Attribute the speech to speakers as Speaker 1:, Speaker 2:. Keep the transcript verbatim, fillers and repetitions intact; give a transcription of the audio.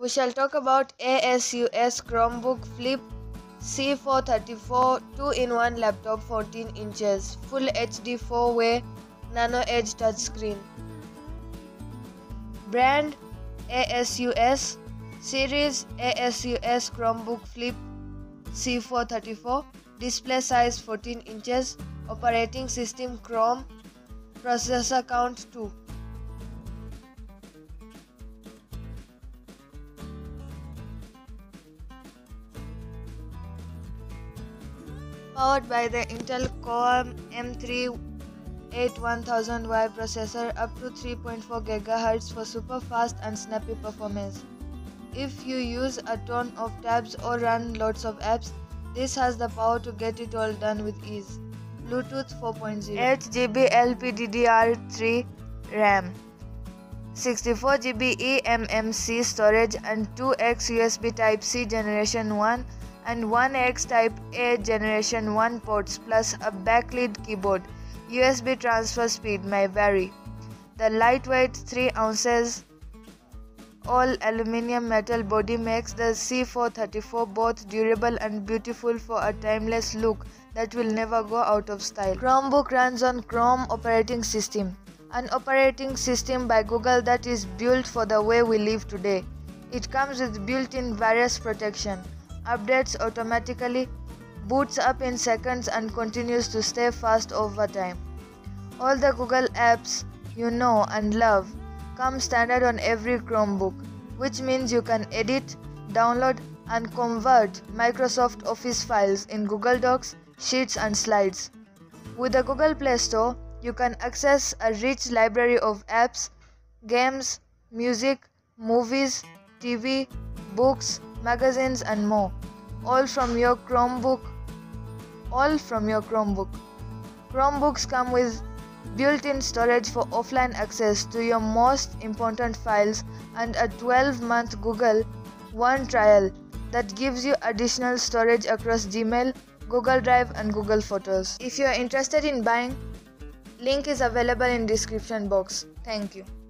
Speaker 1: We shall talk about ASUS Chromebook Flip C four thirty-four two in one laptop fourteen inches, Full H D four way Nano Edge touchscreen. Brand ASUS. Series ASUS Chromebook Flip C four thirty-four. Display size fourteen inches. Operating system Chrome. Processor count two. Powered by the Intel Core M three eighty-one thousand Y processor up to three point four gigahertz for super fast and snappy performance. If you use a ton of tabs or run lots of apps, this has the power to get it all done with ease. Bluetooth four point oh, eight gigabyte L P D D R three RAM, sixty-four gigabyte eMMC storage and two x U S B Type-C Generation one and one x Type-A Generation one ports plus a backlit keyboard. U S B transfer speed may vary. The lightweight three ounces all aluminum metal body makes the C four thirty-four both durable and beautiful for a timeless look that will never go out of style. Chromebook runs on Chrome operating system, an operating system by Google that is built for the way we live today. It comes with built-in virus protection, updates automatically, boots up in seconds and continues to stay fast over time. All the Google apps you know and love come standard on every Chromebook, which means you can edit, download and convert Microsoft Office files in Google Docs, Sheets and Slides. With the Google Play Store, you can access a rich library of apps, games, music, movies, T V, books, magazines and more, all from your Chromebook. All from your Chromebook. Chromebooks come with built-in storage for offline access to your most important files and a twelve month Google One trial that gives you additional storage across Gmail, Google Drive and Google Photos. If you are interested in buying, link is available in description box. Thank you.